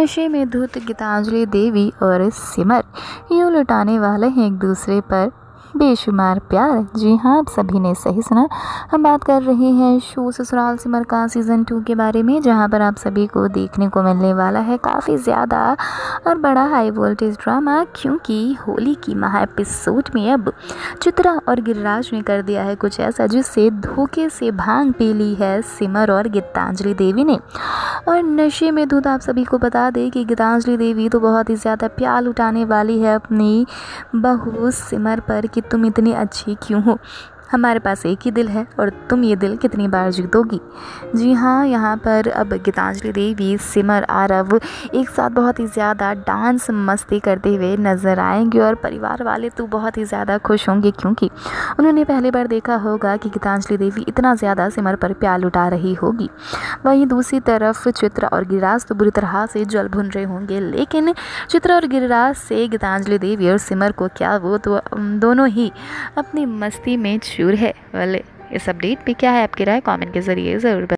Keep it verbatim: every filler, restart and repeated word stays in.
नशे में धुत गीतांजलि देवी और सिमर यूं लुटाने वाले हैं एक दूसरे पर बेशुमार प्यार। जी हाँ, आप सभी ने सही सुना। हम बात कर रहे हैं शो ससुराल सिमर का सीज़न टू के बारे में, जहाँ पर आप सभी को देखने को मिलने वाला है काफ़ी ज़्यादा और बड़ा हाई वोल्टेज ड्रामा, क्योंकि होली की महा एपिसोड में अब चित्रा और गिरिराज ने कर दिया है कुछ ऐसा जिससे धोखे से भांग पी ली है सिमर और गीतांजलि देवी ने। और नशे में धुत आप सभी को बता दें कि गीतांजलि देवी तो बहुत ही ज़्यादा प्यार लुटाने वाली है अपनी बहू सिमर पर कि तुम इतनी अच्छी क्यों हो, हमारे पास एक ही दिल है और तुम ये दिल कितनी बार जीतोगी। जी हाँ, यहाँ पर अब गीतांजलि देवी, सिमर, आरव एक साथ बहुत ही ज़्यादा डांस मस्ती करते हुए नज़र आएंगे और परिवार वाले तो बहुत ही ज़्यादा खुश होंगे, क्योंकि उन्होंने पहली बार देखा होगा कि गीतांजलि देवी इतना ज़्यादा सिमर पर प्यार लुटा रही होगी। वहीं दूसरी तरफ चित्रा और गिरिराज तो बुरी तरह से जल भुन रहे होंगे, लेकिन चित्रा और गिरिराज से गीतांजलि देवी और सिमर को क्या, वो तो दोनों ही अपनी मस्ती में चूर है। वाले इस अपडेट पे क्या है आपकी राय, कमेंट के ज़रिए ज़रूर।